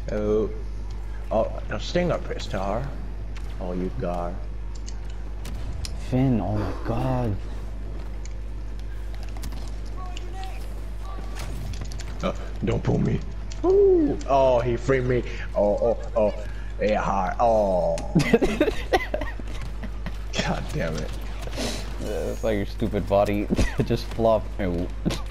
Oh, oh, a stinger star. Oh, you gar. Finn, oh my god. Don't pull me. Ooh. Oh, he freed me. Oh, oh, oh. Yeah, hard. Oh. God damn it. It's like your stupid body just flopped. Oh.